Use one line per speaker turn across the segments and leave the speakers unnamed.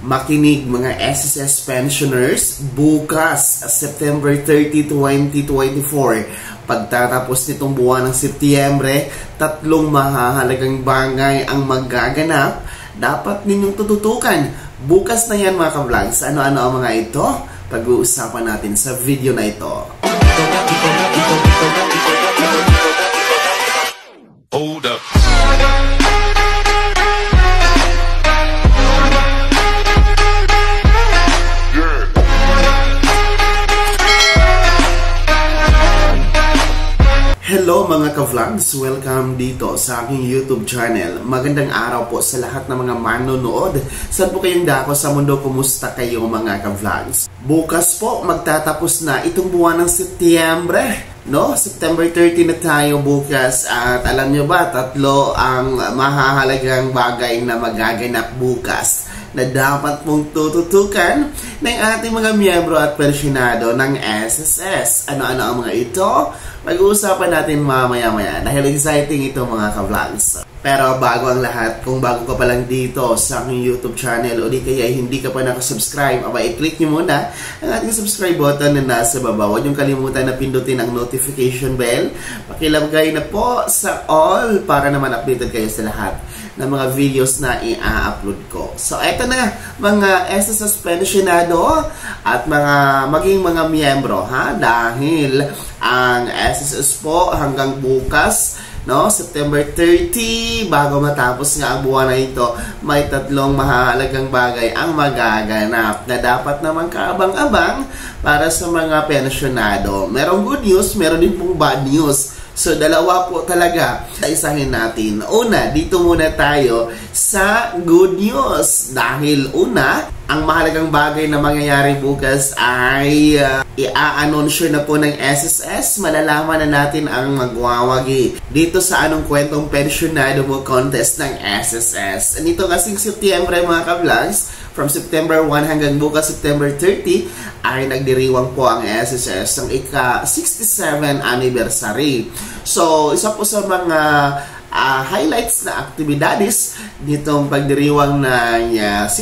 Makinig mga SSS pensioners, bukas September 30, 2024, pagtatapos nitong buwan ng Setyembre, 3 mahahalagang bagay ang magaganap. Dapat ninyong tututukan. Bukas na yan mga ka-vlogs. Ano-ano ang mga ito? Pag-uusapan natin sa video na ito.
Hold up.
Hello mga ka-vlogs! Welcome dito sa aking YouTube channel. Magandang araw po sa lahat ng mga manonood. Saan po kayong dako sa mundo? Kumusta kayo mga ka-vlogs? Bukas po magtatapos na itong buwan ng Setyembre. No? September 30 na tayo bukas. At alam nyo ba, 3 ang mahahalagang bagay na magaganap bukas na dapat mong tututukan ng ating mga miyembro at pensyonado ng SSS. Ano-ano ang mga ito? Pag-uusapan natin mamaya-maya dahil exciting ito mga ka-vlogs. Pero bago ang lahat, kung bago ka pa lang dito sa aking YouTube channel o di kaya hindi ka pa nakasubscribe, i-click nyo muna ang ating subscribe button na nasa baba. Huwag niyong kalimutan na pindutin ang notification bell. Pakilagay na po sa all para naman updated kayo sa lahat ng mga videos na i-upload ko. So, eto na mga SSS pensionado at maging mga miyembro, ha? Dahil ang SSS po hanggang bukas, no, September 30, bago matapos nga ang buwan na ito, may 3 mahalagang bagay ang magaganap na dapat naman kaabang-abang para sa mga pensyonado. Merong good news, meron din pong bad news. So, dalawa po talaga sa isahin natin. Una, dito muna tayo sa good news. Dahil una, ang mahalagang bagay na mangyayari bukas ay i-a-anunsyo na po ng SSS. Malalaman na natin ang magwawagi dito sa Anong Kwentong Pensyonado Mo contest ng SSS. Nito kasing Setyembre mga ka-vlogs, from September 1 hanggang bukas September 30 ay nagdiriwang po ang SSS ng ika-67 anniversary. So, isa po sa mga highlights na aktibidades nitong pagdiriwang ng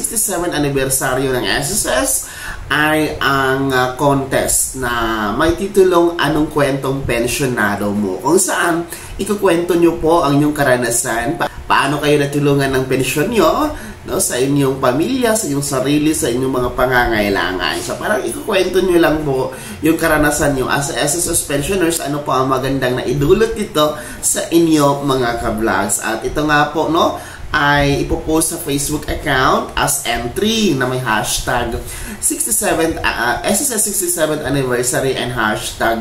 67 anniversary ng SSS ay ang contest na may titulong Anong Kwentong Pensyonado Mo, kung saan ikukwento nyo po ang inyong karanasan, paano kayo natulungan ng pensyon nyo, no, sa inyong pamilya, sa inyong sarili, sa inyong mga pangangailangan. So parang ikukwento nyo lang po yung karanasan nyo as SSS pensioners, ano po ang magandang na idulot dito sa inyo mga ka-vlogs. At ito nga po, no, ay ipopost sa Facebook account as entry na may hashtag 67th SSS 67th anniversary and hashtag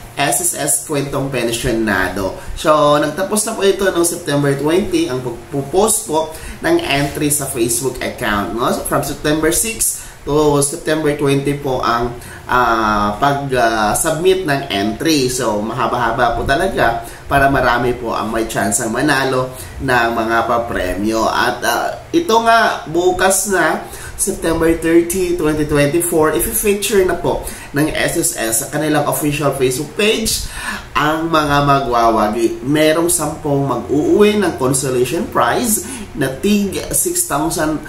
SSS Kwentong Pensyonado. So, nagtapos na po ito noong September 20 ang pupost po ng entry sa Facebook account. No? So, from September 6 to September 20 po ang pag-submit ng entry. So, mahaba-haba po talaga para marami po ang may chance ang manalo ng mga papremyo. At ito nga, bukas na, September 30, 2024, i-feature na po ng SSS sa kanilang official Facebook page ang mga magwawagi. Merong 10 mag-uuwi ng consolation prize na tig 6,700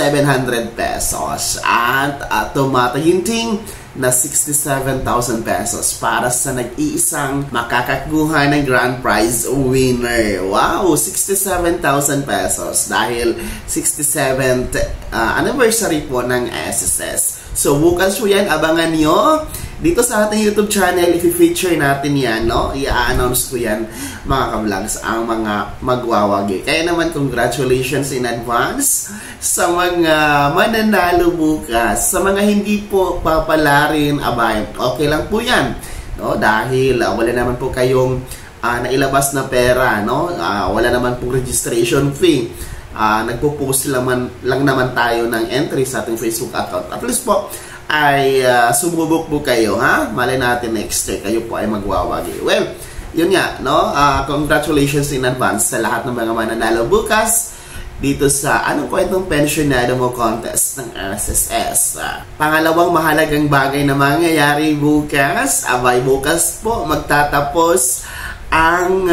pesos at tumataginting na 67,000 pesos para sa nag-iisang makakakuha ng grand prize winner. Wow! 67,000 pesos dahil 67th anniversary po ng SSS. So, bukas po yan. Abangan nyo dito sa ating YouTube channel. I-feature natin yan, no? I-announce ko yan, mga ka-vlogs, ang mga magwawagi. Kaya naman, congratulations in advance sa mga mananalo bukas. Sa mga hindi po papalarin, abay, okay lang po yan, no? Dahil wala naman po kayong nailabas na pera, no? Wala naman po registration fee. Nagpo-post lang naman tayo ng entry sa ating Facebook account. At least po ay sumubok po kayo, ha? Malay natin next year kayo po ay magwawagi. Well, yun nga, no? Congratulations in advance sa lahat ng mga mananalo bukas dito sa Anong Kwentong Pensyonado Mo contest ng SSS. Pangalawang mahalagang bagay na mangyayari bukas, abay bukas po magtatapos ang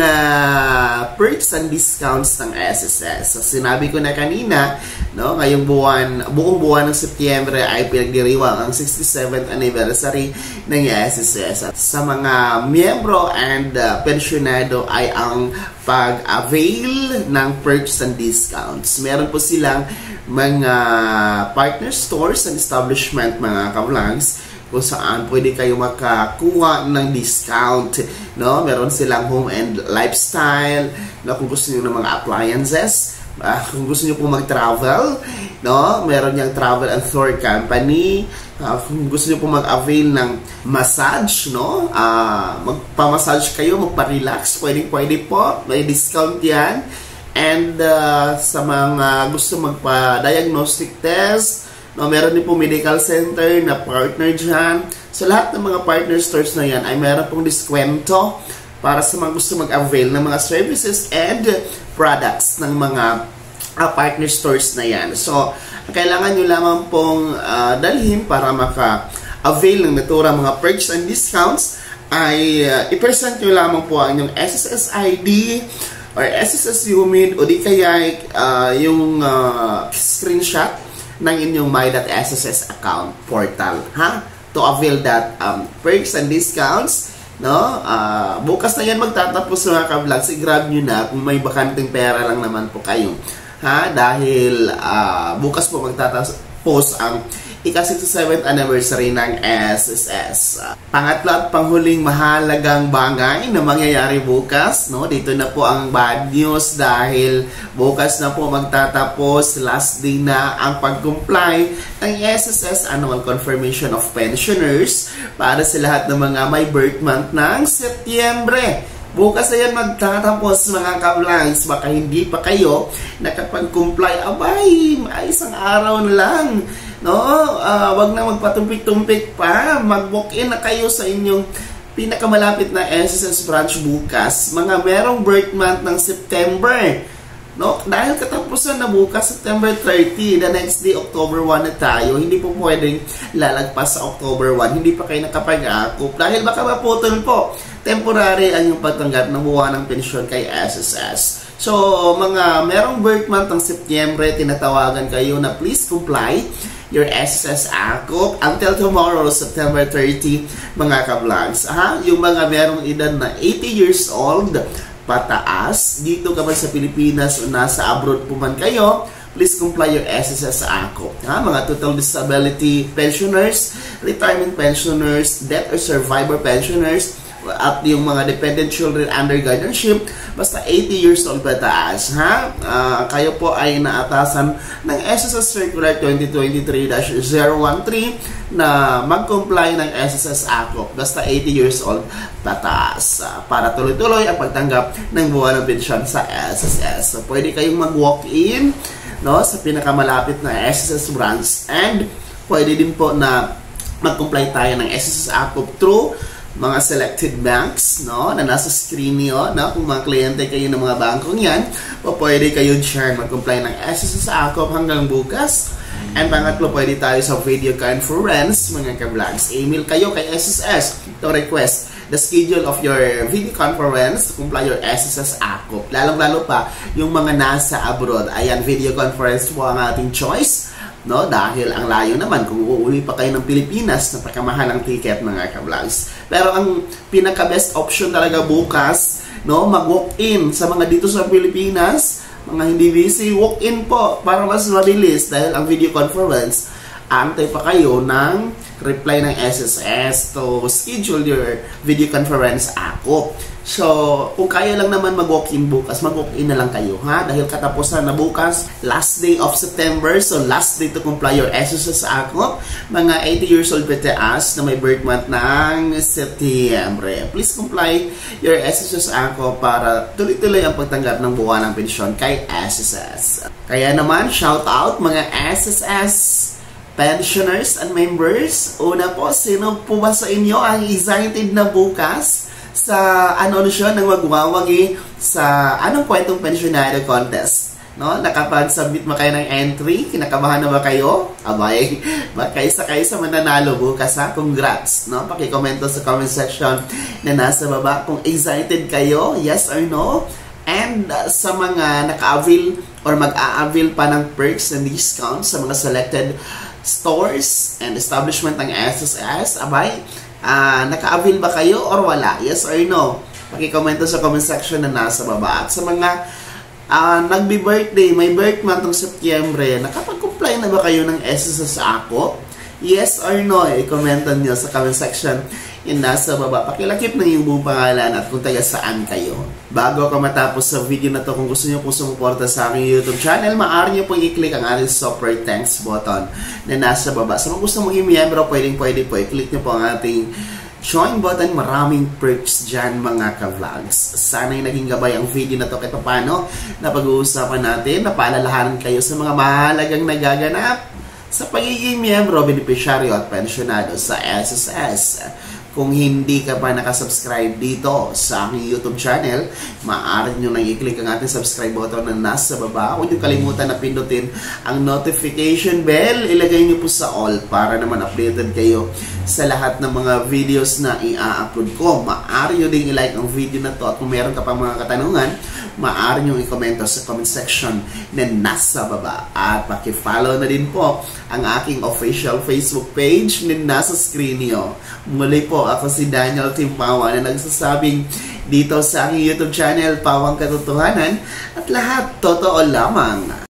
perks and discounts ng SSS. So, sinabi ko na kanina, no, ngayong buong buwan ng Setyembre ay pinagdiriwang ang 67th anniversary ng SSS. At sa mga miyembro and pensyonado ay ang pag-avail ng perks and discounts. Meron po silang mga partner stores and establishment, mga ka-vlogs, kung saan pwede kayo makakuha ng discount, no? Meron silang home and lifestyle, no? Kung gusto niyo ng mga appliances, kung gusto niyo po mag-travel, no? Meron yang travel and tour company. Kung gusto niyo po mag-avail ng massage, no? Magpa-massage kayo, magpa-relax, pwede po, may discount yan. And sa mga gusto magpa-diagnostic test, no, meron din po medical center na partner dyan. So, lahat ng mga partner stores na yan ay meron pong diskwento para sa mga gusto mag-avail ng mga services and products ng mga partner stores na yan. So, kailangan nyo lamang pong dalhin para maka-avail ng naturang mga perks and discounts ay i-present nyo lamang po ang inyong SSS ID or SSS UMID o di kaya yung screenshot ng inyong my.sss account portal, ha? To avail that perks and discounts, no? Bukas na yan magtatapos mga ka-vlogs. I-grab nyo na kung may bakanting pera lang naman po kayo, ha? Dahil bukas po magtatapos ang ika-67th anniversary ng SSS. Pangatlo at panghuling mahalagang bagay na mangyayari bukas, no? Dito na po ang bad news dahil bukas na po magtatapos, last day na ang pag-comply ng SSS Annual Confirmation of Pensioners para sa lahat ng mga may birth month ng Setyembre. Bukas na yan magtatapos mga ka-vlogs. Baka hindi pa kayo nakapag-comply. Abay, isang araw na lang. No, wag na magpatumpik-tumpik pa. Mag-walk-in na kayo sa inyong pinakamalapit na SSS branch bukas. Mga merong birth month ng September. No, dahil katapusan na bukas, September 30, the next day, October 1 na tayo. Hindi po pwedeng lalagpas sa October 1. Hindi pa kayo nakapag-akop. Dahil baka maputol po. Temporary ang yung pagtanggap ng buwan ng pensyon kay SSS. So, mga merong birth month ng September, tinatawagan kayo na please comply your SSS AKOP until tomorrow, September 30, mga ka-vlogs. Yung mga merong edad na 80 years old, pataas, dito ka man sa Pilipinas o nasa abroad po man kayo, please comply your SSS AKOP. Mga total disability pensioners, retirement pensioners, death or survivor pensioners, at yung mga dependent children under guardianship, basta 80 years old pataas, kayo po ay naatasan ng SSS Circular 2023-013 na mag-comply ng SSS AKOP, basta 80 years old pataas, para tuloy-tuloy ang pagtanggap ng buwan ng pensyon sa SSS. So, pwede kayong mag-walk-in, no, sa pinakamalapit na SSS branch, and pwede din po na mag-comply tayo ng SSS AKOP through mga selected banks, no, na nasa screen niyo, no, kung mga kliyente kayo ng mga bangkong yan, o pwede kayo dyan mag-comply ng SSS AKOP hanggang bukas. And pangatlo, pwede tayo sa video conference, mga ka-vlogs. Email kayo kay SSS to request the schedule of your video conference to comply your SSS AKOP. Lalong-lalo pa, yung mga nasa abroad, ayan, video conference po ang ating choice. No, dahil ang layo naman kung uuwi pa kayo ng Pilipinas, napakamahal ang ticket, mga ka-vlogs. Pero ang pinaka-best option talaga bukas, no, mag-walk-in sa mga dito sa Pilipinas, mga hindi busy, walk-in po para mas mabilis dahil ang video conference, antay pa kayo ng reply ng SSS to schedule your video conference AKOP. So, kung kaya lang naman mag-walk-in bukas, mag-walk-in na lang kayo, dahil katapusan na bukas, last day of September, so last day to comply your SSS AKOP, mga 80 years old pataas na may birth month ng Setyembre. Please comply your SSS AKOP para tuloy-tuloy ang pagtanggap ng buwan ng pensyon kay SSS. Kaya naman, shout out mga SSS pensioners and members. Una po, sino po ba sa inyo ang excited na bukas sa anunsyo ng magwawagi sa Anong Kwentong Pensionado Contest No? Nakapag-submit ba kayo ng entry? Kinakabahan na ba kayo? Abay, baka isa kayo sa mananalo bukas ha. Congrats! No? Pakikomento sa comment section na nasa baba kung excited kayo, yes or no. And sa mga naka-avail or mag-a-avail pa ng perks and discounts sa mga selected stores and establishment ng SSS, abay, naka-avail ba kayo or wala? Yes or no? Pakikomento sa comment section na nasa baba. At sa mga nagbi-birthday, may birth month ng Setyembre, nakapag-comply na ba kayo ng SSS ako? Yes or no? I-commentan nyo sa comment section yung nasa baba. Pakilakip na yung buong pangalan at kung taga saan kayo. Bago ako matapos sa video na to, kung gusto nyo pong sumuporta sa aking YouTube channel, maaari nyo pong i-click ang ating super thanks button na nasa baba. Sa mga gusto mong i-miyembro, pwede po i-click nyo po ang ating join button. Maraming perks dyan mga ka-vlogs. Sana'y naging gabay ang video na to kahit paano na pag-uusapan natin, napaalalahanan kayo sa mga mahalagang nagaganap sa pagiging miyembro, benepisyaryo at pensyonado sa SSS. Kung hindi ka pa nakasubscribe dito sa aking YouTube channel, maaari nyo nang i-click ang ating subscribe button na nasa baba. Huwag nyo kalimutan na pindutin ang notification bell. Ilagay nyo po sa all para naman updated kayo sa lahat ng mga videos na i-upload ko. Maaari nyo ding i-like ang video na to at kung meron ka pang mga katanungan, maaari nyo i-komento sa comment section na nasa baba. At paki-follow na din po ang aking official Facebook page na nasa screen nyo. Muli po, ako si Daniel Timpawa na nagsasabing dito sa aking YouTube channel, Pawang Katotohanan, at lahat totoo lamang.